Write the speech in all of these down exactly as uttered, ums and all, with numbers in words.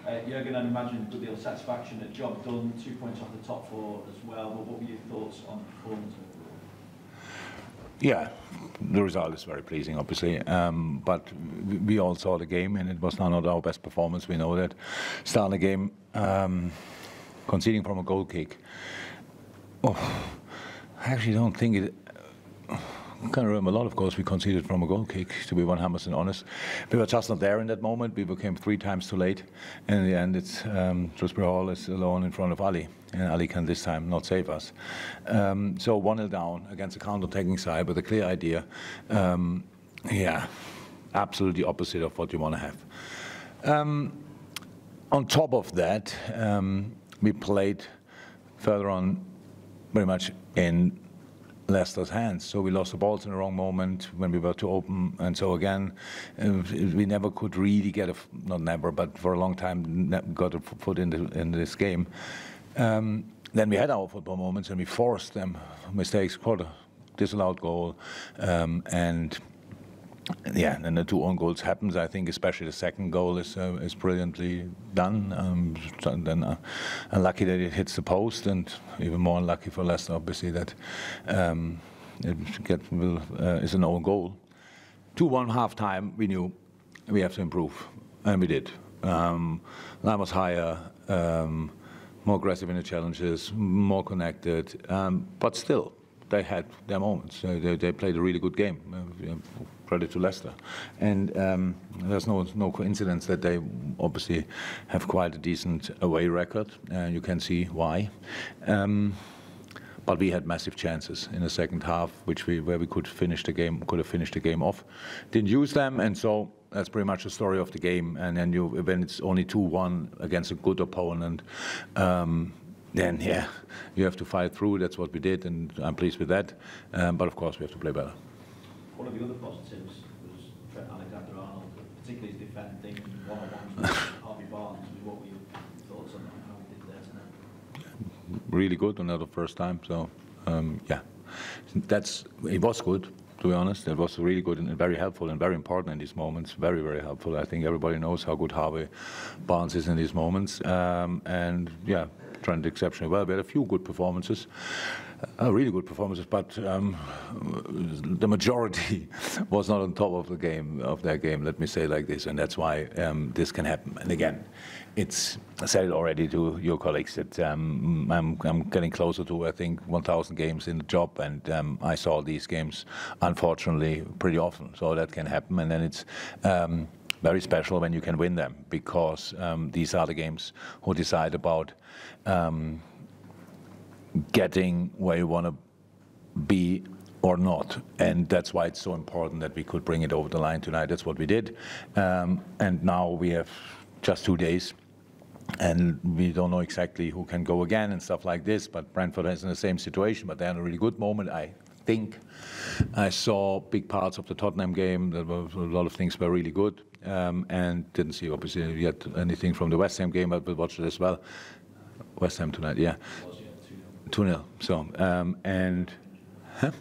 Uh, Jurgen, I'd imagine a good deal of satisfaction, a job done, two points off the top four as well. But what were your thoughts on the performance overall? Yeah, the result is very pleasing, obviously. Um, but we all saw the game, and it was not our best performance. We know that. Starting the game, um, conceding from a goal kick. Oh, I actually don't think it. I can't remember a lot, of course, we conceded from a goal kick, to be one hundred percent honest. We were just not there in that moment. We became three times too late. And in the end, it's um, Shrewsbury Hall is alone in front of Ali. And Ali can this time not save us. Um, so one nil down against a counter-attacking side with a clear idea. Um, yeah, absolutely opposite of what you want to have. Um, on top of that, um, we played further on very much in Leicester's hands, so we lost the balls in the wrong moment when we were too open, and so again uh, we never could really get a not never but for a long time got a foot in, the, in this game. Um, then we had our football moments and we forced them mistakes, caught a disallowed goal, um, and yeah, and the two own goals happens. I think especially the second goal is uh, is brilliantly done. Um, then uh, unlucky that it hits the post, and even more unlucky for Leicester, obviously, that um, it get, will, uh, is an own goal. two one half time, we knew we have to improve, and we did. Um, line was higher, um, more aggressive in the challenges, more connected, um, but still. They had their moments. Uh, they, they played a really good game. Uh, credit to Leicester, and um, there's no no coincidence that they obviously have quite a decent away record. Uh, you can see why. Um, but we had massive chances in the second half, which we where we could finish the game, could have finished the game off. Didn't use them, and so that's pretty much the story of the game. And then you when it's only two one against a good opponent. Um, Then, yeah, you have to fight through. That's what we did, and I'm pleased with that. Um, but of course, we have to play better. One of the other positives was Trent Alexander-Arnold, particularly his defending, one-on-ones with Harvey Barnes. What were your thoughts on how he did there tonight? Really good, another first time. So, um, yeah, that's it was good. To be honest, it was really good and very helpful and very important in these moments. Very, very helpful. I think everybody knows how good Harvey Barnes is in these moments, um, and yeah. Trent exceptionally well. We had a few good performances, uh, really good performances, but um, the majority was not on top of the game, of their game. Let me say it like this, and that's why um, this can happen. And again, it's I said it already to your colleagues that um, I'm, I'm getting closer to I think one thousand games in the job, and um, I saw these games unfortunately pretty often. So that can happen, and then it's. Um, Very special when you can win them, because um, these are the games who decide about um, getting where you want to be or not, and that's why it's so important that we could bring it over the line tonight. That's what we did, um, and now we have just two days. And we don't know exactly who can go again and stuff like this, but Brentford is in the same situation, but they're in a really good moment, I think. I saw big parts of the Tottenham game. There were a lot of things were really good, um, and didn't see obviously yet anything from the West Ham game, but we'll watch it as well. West Ham tonight, yeah. two nil. So, um, and... Huh?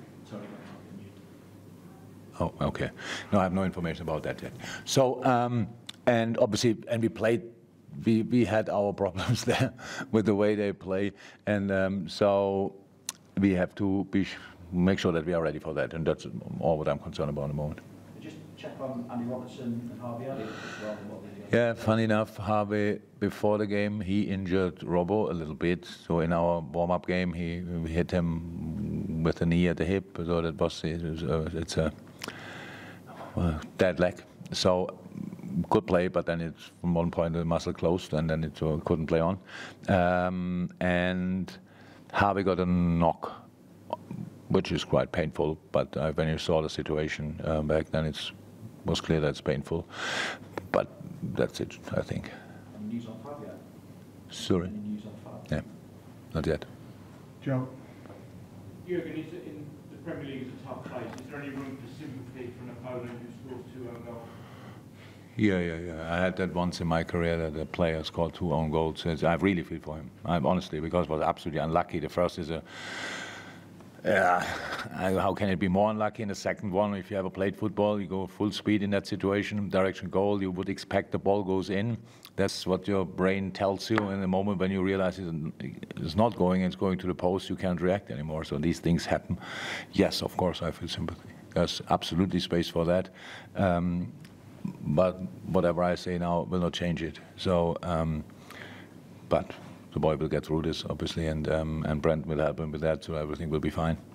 Oh, okay. No, I have no information about that yet. So, um, and obviously, and we played We, we had our problems there with the way they play, and um, so we have to be make sure that we are ready for that, and that's all what I'm concerned about at the moment. Just check on Andy Robertson and Harvey Elliott as well. What yeah, funny enough, Harvey before the game he injured Robbo a little bit. So in our warm-up game, he we hit him with a knee at the hip. So that was it's a well, dead leg. So. Could play, but then it's from one point the muscle closed, and then it uh, couldn't play on. Um, and Harvey got a knock, which is quite painful. But uh, when you saw the situation uh, back then, it was clear that it's painful. But that's it, I think. Any news on Fab yet? Sorry. Any news on Fab? Yeah, not yet. Joe. Jurgen, is it in the Premier League is a tough place. Is there any room for sympathy from an opponent who scores two own goals? Yeah, yeah, yeah. I had that once in my career that a player scored two own goals. I really feel for him. I honestly, because it was absolutely unlucky. The first is a Yeah, how can it be more unlucky in the second one? If you ever played football, you go full speed in that situation, direction goal, you would expect the ball goes in. That's what your brain tells you in the moment when you realize it's not going, it's going to the post, you can't react anymore. So these things happen. Yes, of course, I feel sympathy. There's absolutely space for that. Um, but whatever I say now will not change it. So, um, but the boy will get through this, obviously, and um, and Brent will help him with that, so everything will be fine.